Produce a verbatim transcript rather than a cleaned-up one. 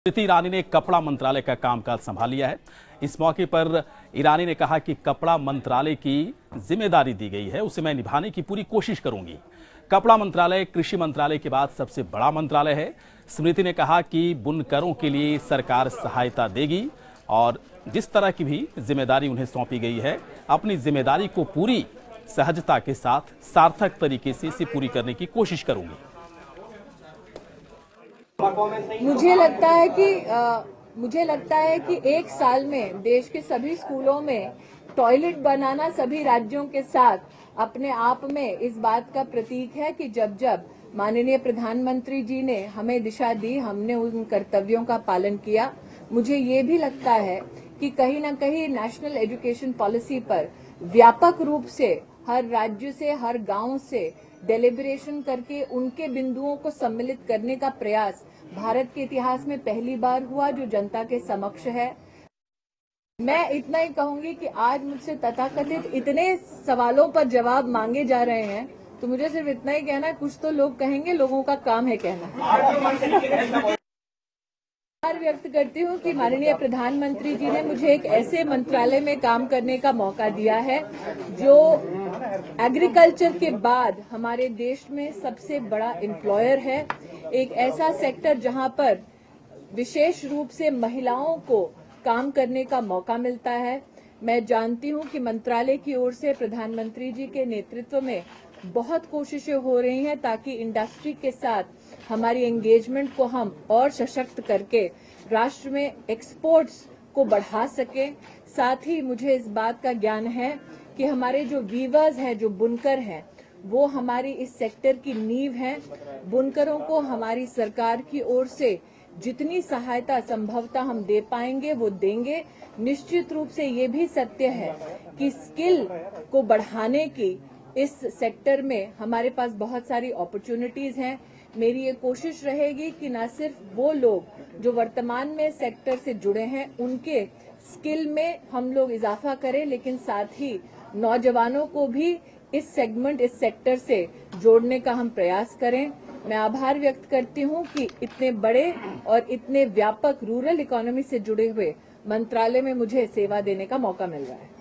स्मृति ईरानी ने कपड़ा मंत्रालय का कामकाज संभाल लिया है। इस मौके पर ईरानी ने कहा कि कपड़ा मंत्रालय की जिम्मेदारी दी गई है, उसे मैं निभाने की पूरी कोशिश करूंगी। कपड़ा मंत्रालय कृषि मंत्रालय के बाद सबसे बड़ा मंत्रालय है। स्मृति ने कहा कि बुनकरों के लिए सरकार सहायता देगी और जिस तरह की भी जिम्मेदारी उन्हें सौंपी गई है, अपनी जिम्मेदारी को पूरी सहजता के साथ सार्थक तरीके से इसे पूरी करने की कोशिश करूंगी। मुझे लगता है कि आ, मुझे लगता है कि एक साल में देश के सभी स्कूलों में टॉयलेट बनाना सभी राज्यों के साथ अपने आप में इस बात का प्रतीक है कि जब जब माननीय प्रधानमंत्री जी ने हमें दिशा दी, हमने उन कर्तव्यों का पालन किया। मुझे ये भी लगता है कि कहीं न कहीं नेशनल एजुकेशन पॉलिसी पर व्यापक रूप से हर राज्य से, हर गांव से डेलिब्रेशन करके उनके बिंदुओं को सम्मिलित करने का प्रयास भारत के इतिहास में पहली बार हुआ, जो जनता के समक्ष है। मैं इतना ही कहूंगी कि आज मुझसे तथाकथित इतने सवालों पर जवाब मांगे जा रहे हैं, तो मुझे सिर्फ इतना ही कहना है, कुछ तो लोग कहेंगे, लोगों का काम है कहना। आभार व्यक्त करती हूँ कि माननीय प्रधानमंत्री जी ने मुझे एक ऐसे मंत्रालय में काम करने का मौका दिया है जो एग्रीकल्चर के बाद हमारे देश में सबसे बड़ा एम्प्लॉयर है। एक ऐसा सेक्टर जहां पर विशेष रूप से महिलाओं को काम करने का मौका मिलता है। मैं जानती हूं कि मंत्रालय की ओर से प्रधानमंत्री जी के नेतृत्व में बहुत कोशिशें हो रही हैं ताकि इंडस्ट्री के साथ हमारी एंगेजमेंट को हम और सशक्त करके राष्ट्र में एक्सपोर्ट्स को बढ़ा सकें। साथ ही मुझे इस बात का ज्ञान है कि हमारे जो वीवर्स हैं, जो बुनकर हैं, वो हमारी इस सेक्टर की नींव हैं। बुनकरों को हमारी सरकार की ओर से जितनी सहायता संभवतः हम दे पाएंगे वो देंगे। निश्चित रूप से ये भी सत्य है कि स्किल को बढ़ाने की इस सेक्टर में हमारे पास बहुत सारी अपॉर्चुनिटीज हैं। मेरी ये कोशिश रहेगी कि न सिर्फ वो लोग जो वर्तमान में सेक्टर से जुड़े हैं उनके स्किल में हम लोग इजाफा करें, लेकिन साथ ही नौजवानों को भी इस सेगमेंट, इस सेक्टर से जोड़ने का हम प्रयास करें। मैं आभार व्यक्त करती हूं कि इतने बड़े और इतने व्यापक रूरल इकोनॉमी से जुड़े हुए मंत्रालय में मुझे सेवा देने का मौका मिल रहा है।